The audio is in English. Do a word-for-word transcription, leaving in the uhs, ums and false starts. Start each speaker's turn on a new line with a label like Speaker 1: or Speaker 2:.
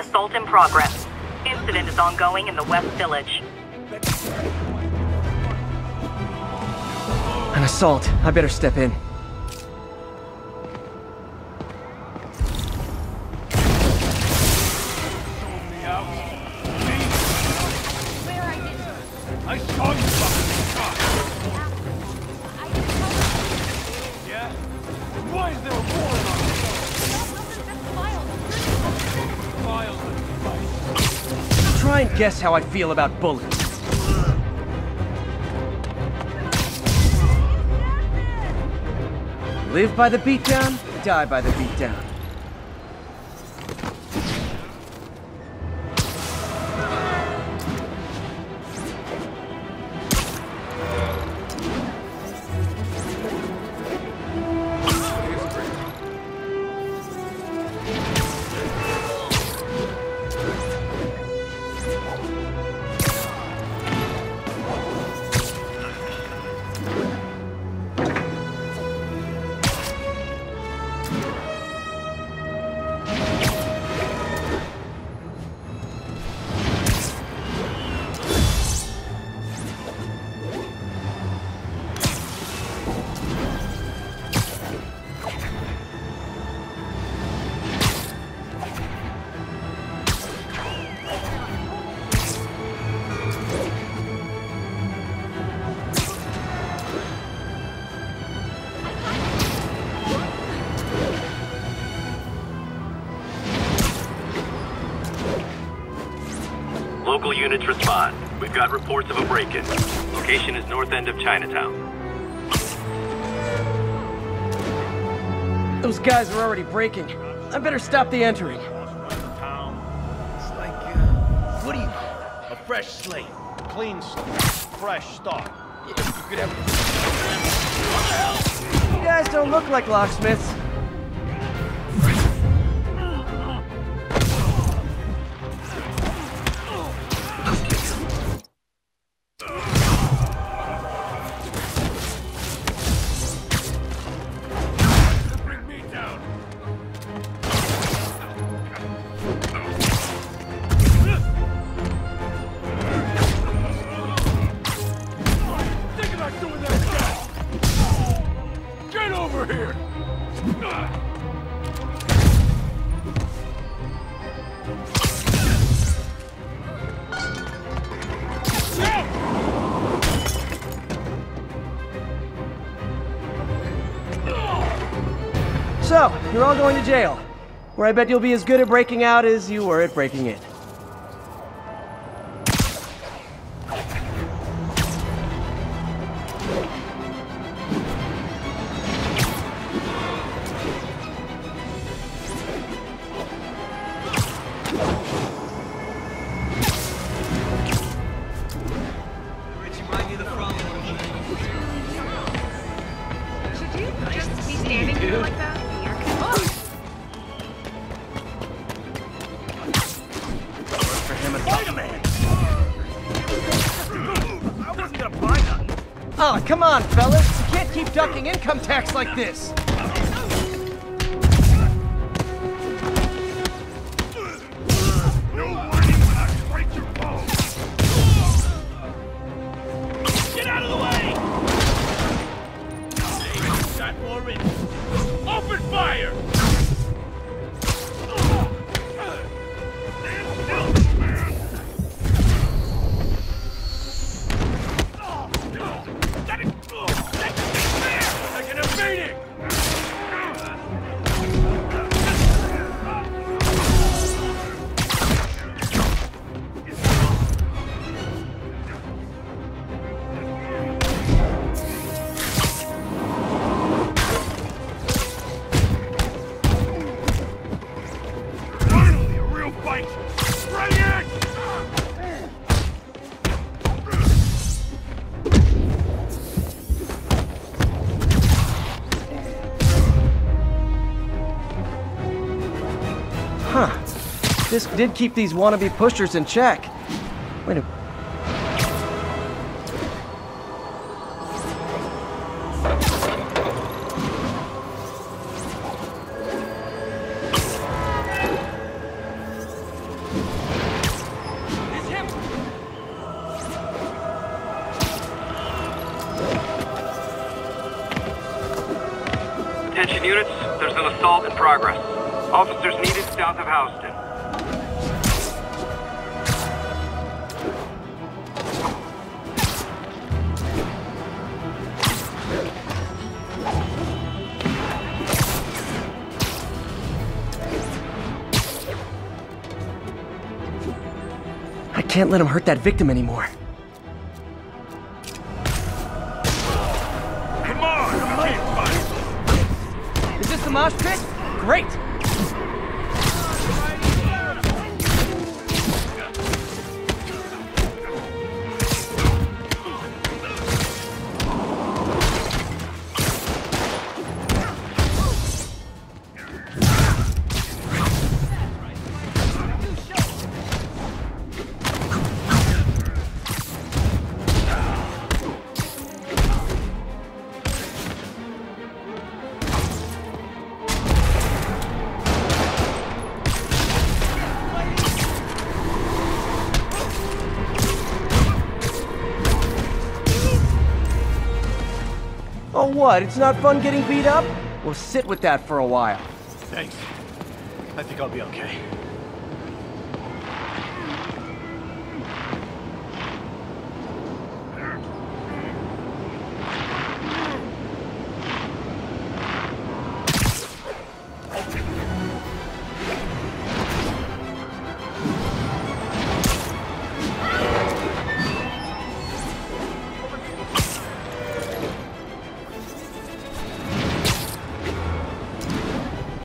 Speaker 1: Assault in progress. Incident is ongoing in the West Village.
Speaker 2: An assault. I better step in.
Speaker 3: I saw you fucking Yeah? Why is there a warrant on me? Files.
Speaker 2: Try and guess how I feel about bullets. Live by the beatdown, die by the beatdown.
Speaker 4: Local units respond. We've got reports of a break-in. Location is north end of Chinatown.
Speaker 2: Those guys are already breaking. I better stop the entering.
Speaker 3: It's like, uh, what do you know? A fresh slate. Clean slate. Fresh start. Yeah, you could have... What the hell?
Speaker 2: You guys don't look like locksmiths. So, you're all going to jail, where I bet you'll be as good at breaking out as you were at breaking in.
Speaker 5: Should you just be standing here like that?
Speaker 2: Oh, come on, fellas. You can't keep ducking income tax like this.
Speaker 3: Get out of the way! Got more in. Open fire!
Speaker 2: Huh. This did keep these wannabe pushers in check. Wait a...
Speaker 4: Attention units, there's an assault in progress. Officers needed south of Houston.
Speaker 2: I can't let him hurt that victim anymore.
Speaker 3: Come on! I can't find
Speaker 2: Is this the mosh pit? Great! Oh what, it's not fun getting beat up? Well sit with that for a while.
Speaker 3: Thanks. I think I'll be okay.